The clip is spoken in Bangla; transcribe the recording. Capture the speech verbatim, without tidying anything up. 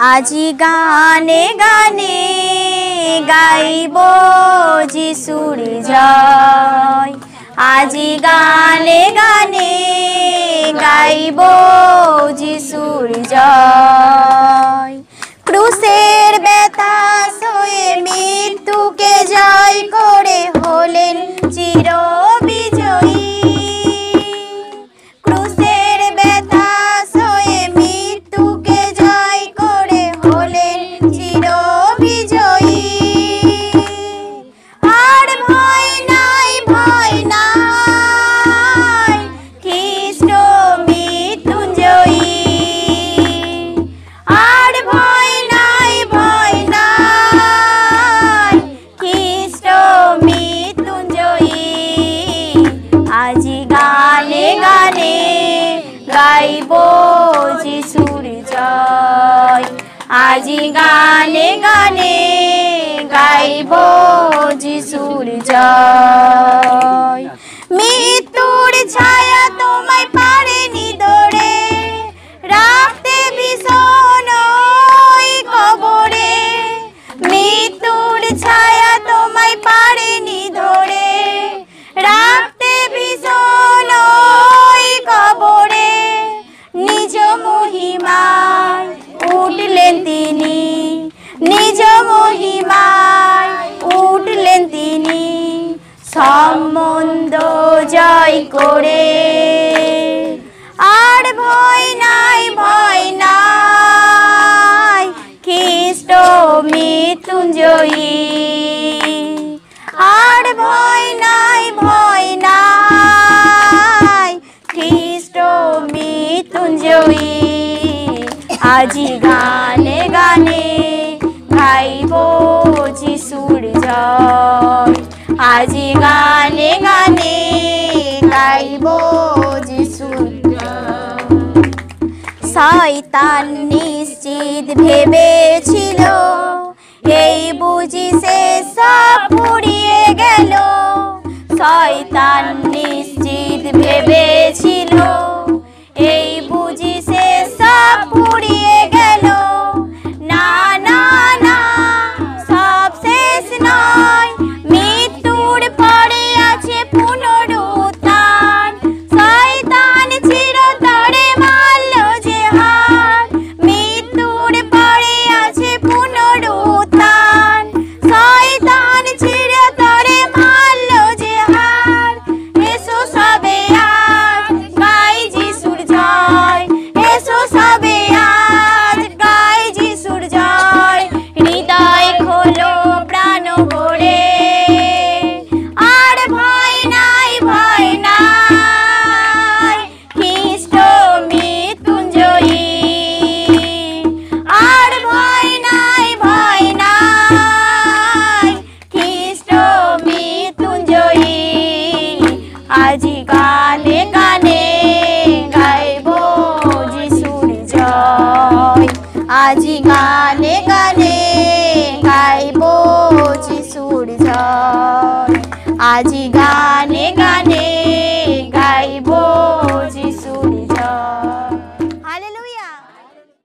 আজি গানে গানে গাইব যিশুর জয়। আজি গানে গানে গাইব যিশুর জয়। ক্রুশের ব্যথা সয়ে মৃত্যুকে জয় করে হলেন চির বিজয়ী। ক্রুশের ব্যথা সয়ে মৃত্যুকে জয় করে হলেন চির বিজয়ী। আর ভয় নাই ভয় নাই খ্রিস্ট মৃত্যুঞ্জয়ী। আর ভয় নাই ভয় নাই খ্রিস্ট মৃত্যুঞ্জয়ী। আজি গানে গানে গাইব যিশুর জয়। আজি গানে গানে গাইব যিশুর জয়। মৃত্যুর ছায়া তোমায় পারেনি ধরে রাখতে ভীষণ ওই কবরে। মৃত্যুর ছায়া তোমায় পারেনি ধরে রাখতে ভীষণ ওই কবরে। নিজ মহিমায় উঠলেন তিনি, নিজ মহিমায় উঠলেন তিনি সম্বন্ধ জয় করে। আর ভয় নাই ভয় নাই খ্রিস্ট মৃত্যুঞ্জয়ী। আর ভয় নাই ভয় নাই খ্রিস্ট মৃত্যুঞ্জয়ী। আজি গানে গানে গাইব যিশুর জয়। আজি গানে গানে গাইব যিশুর জয়। শয়তান নিশ্চিত ভেবেছিল এই বুঝি সে সব ফুরিয়ে গেল। শয়তান নিশ্চিত ভেবেছিল এই বুঝি সে সব ফুরিয়ে গেল। না না না সব শেষ নয়, মৃত্যুর পরে আছে পুনরুত্থান। শয়তান চিরতরে মারল যে হার, মৃত্যুর পরে আছে পুনরুত্থান। শয়তান চিরতরে মারল যে হার। এসো সবে আজ গাই যিশুর জয়। এসো সবে আজ গাই যিশুর জয়। হৃদয় খোলো প্রাণ ভরে। আর ভয় নাই ভয় নাই খ্রিস্ট মৃত্যুঞ্জয়ী। আর ভয় নাই ভয় নাই খ্রিস্ট মৃত্যুঞ্জয়ী। আজি গানে গানে গাইব যিশুর জয়। আজি গানে গানে গাইব যিশুর জয়। আজি গানে